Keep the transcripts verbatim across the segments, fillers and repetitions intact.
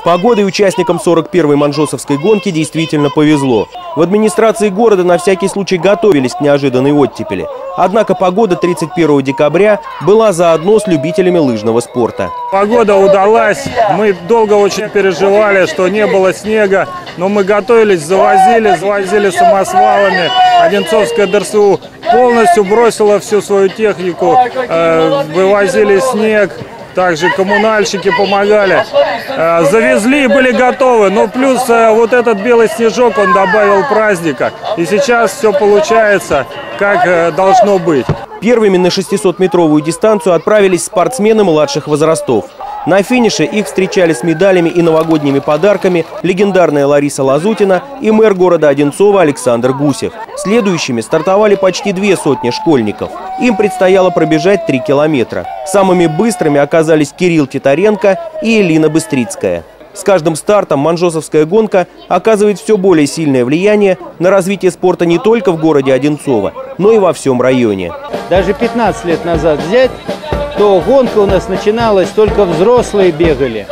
погодой участникам сорок первой манжосовской гонки действительно повезло. В администрации города на всякий случай готовились к неожиданной оттепели. Однако погода тридцать первого декабря была заодно с любителями лыжного спорта. Погода удалась. Мы долго очень переживали, что не было снега. Но мы готовились, завозили, завозили самосвалами. Одинцовская ДРСУ полностью бросила всю свою технику. Э, вывозили снег. Также коммунальщики помогали. Э, завезли и были готовы. Но плюс э, вот этот белый снежок, он добавил праздника. И сейчас все получается, как э, должно быть. Первыми на шестисотметровую дистанцию отправились спортсмены младших возрастов. На финише их встречали с медалями и новогодними подарками легендарная Лариса Лазутина и мэр города Одинцова Александр Гусев. Следующими стартовали почти две сотни школьников. Им предстояло пробежать три километра. Самыми быстрыми оказались Кирилл Титаренко и Элина Быстрицкая. С каждым стартом манжосовская гонка оказывает все более сильное влияние на развитие спорта не только в городе Одинцово, но и во всем районе. Даже пятнадцать лет назад взять, то гонка у нас начиналась, только взрослые бегали.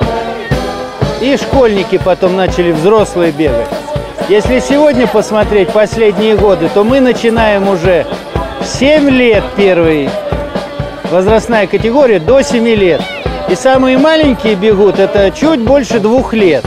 И школьники потом начали взрослые бегать. Если сегодня посмотреть последние годы, то мы начинаем уже семь лет первой возрастная категория до семи лет. И самые маленькие бегут это чуть больше двух лет.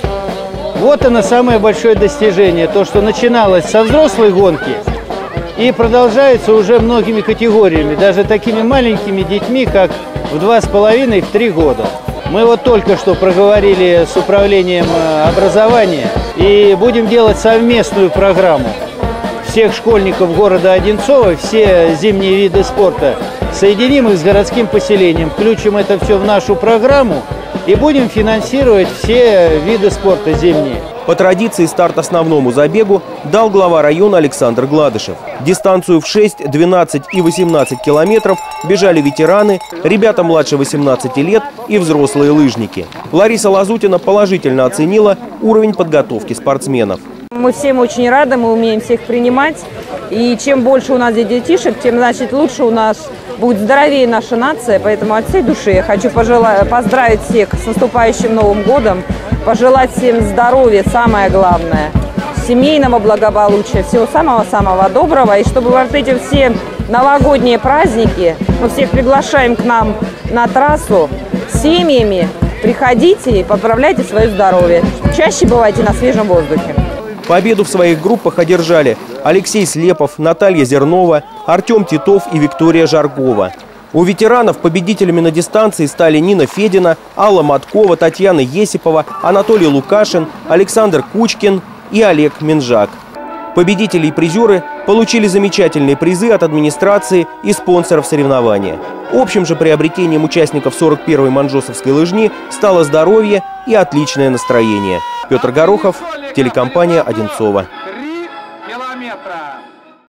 Вот оно самое большое достижение, то, что начиналось со взрослой гонки и продолжается уже многими категориями, даже такими маленькими детьми, как в два с половиной, в три года. Мы вот только что проговорили с управлением образования и будем делать совместную программу всех школьников города Одинцова, все зимние виды спорта, соединим их с городским поселением, включим это все в нашу программу и будем финансировать все виды спорта зимние. По традиции старт основному забегу дал глава района Александр Гладышев. Дистанцию в шесть, двенадцать и восемнадцать километров бежали ветераны, ребята младше восемнадцати лет и взрослые лыжники. Лариса Лазутина положительно оценила уровень подготовки спортсменов. Мы всем очень рады, мы умеем всех принимать. И чем больше у нас здесь детишек, тем, значит, лучше у нас будет здоровее наша нация. Поэтому от всей души я хочу пожелать, поздравить всех с наступающим Новым годом, пожелать всем здоровья, самое главное, семейного благополучия, всего самого-самого доброго. И чтобы вот эти все новогодние праздники, мы всех приглашаем к нам на трассу с семьями. Приходите и поправляйте свое здоровье. Чаще бывайте на свежем воздухе. Победу в своих группах одержали Алексей Слепов, Наталья Зернова, Артем Титов и Виктория Жаркова. У ветеранов победителями на дистанции стали Нина Федина, Алла Маткова, Татьяна Есипова, Анатолий Лукашин, Александр Кучкин и Олег Минжак. Победители и призеры получили замечательные призы от администрации и спонсоров соревнования. Общим же приобретением участников сорок первой манжосовской лыжни стало здоровье и отличное настроение. Петр Горохов, телекомпания Одинцова. Три километра.